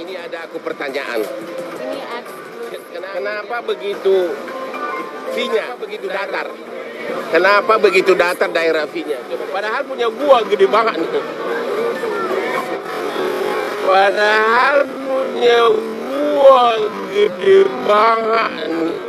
Ini ada aku pertanyaan. Ini Kenapa begitu V-nya begitu datar? Kenapa begitu datar daerah V-nya? Padahal punya gua gede banget nih. Padahal punya gua gede banget.